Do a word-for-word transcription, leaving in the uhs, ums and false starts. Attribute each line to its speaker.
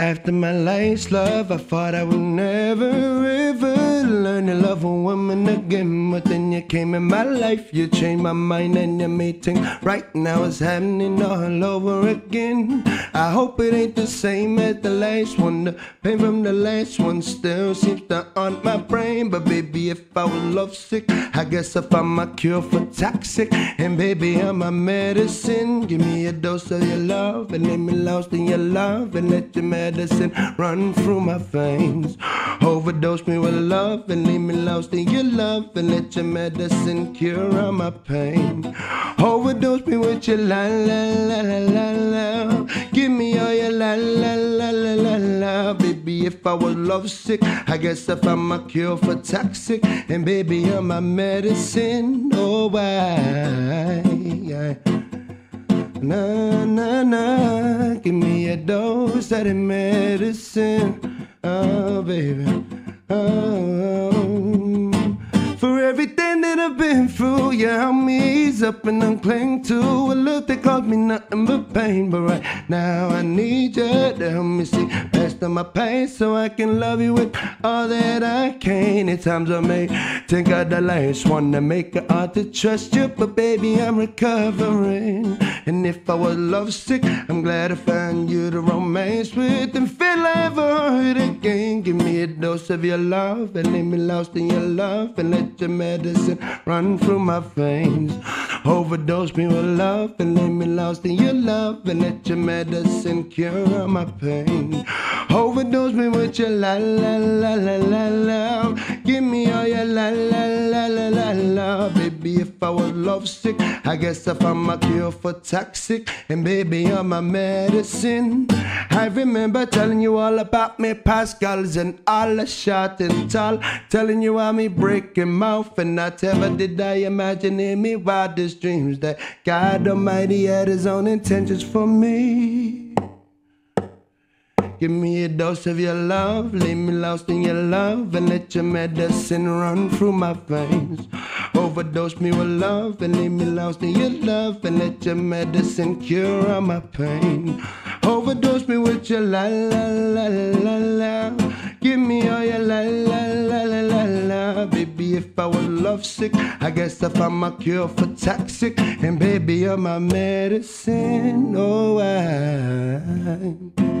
Speaker 1: After my last love, I thought I would never ever learn to love a woman again. But then you came in my life, you changed my mind and you made things right. Now it's happening all over again. I hope it ain't the same as the last one. The pain from the last one still seems to haunt my brain. But baby, if I was lovesick, I guess I found my cure for toxic. And baby, I'm my medicine. Give me a dose of your love and let me lost in your love and let your medicine run through my veins. Overdose me with love and leave me lost in your love and let your medicine cure all my pain. Overdose me with your la la la la la la. Give me all your la la la la la la. Baby, if I was lovesick, I guess I found my cure for toxic. And baby, you're my medicine. Oh, why? Na na na, give me a dose of the medicine, oh baby, oh. For everything that I've been through, you help me ease up and uncling to a look that caused me nothing but pain. But right now I need you to help me see past all my pain, so I can love you with all that I can. At times I may think of the last one to make it hard to trust you, but baby, I'm recovering. And if I was lovesick, I'm glad I found you to romance with and feel I ever hurt again. Give me a dose of your love and leave me lost in your love and let your medicine run through my veins. Overdose me with love and leave me lost in your love and let your medicine cure all my pain. Overdose me with your la la la la la la. Give me all your la la la la la la. Baby, if I was lovesick, I guess I found my cure for toxic. And baby, you're my medicine. I remember telling you all about me Pascals and all the short and tall, telling you how me breaking mouth, and not ever did I imagine in me wildest dreams that God Almighty had his own intentions for me. Give me a dose of your love, leave me lost in your love, and let your medicine run through my veins. Overdose me with love and leave me lost in your love, and let your medicine cure all my pain. Overdose me with your la la la la la. Give me all your la la la la la la. Baby, if I was lovesick, I guess I found my cure for toxic. And baby, you're my medicine. Oh, I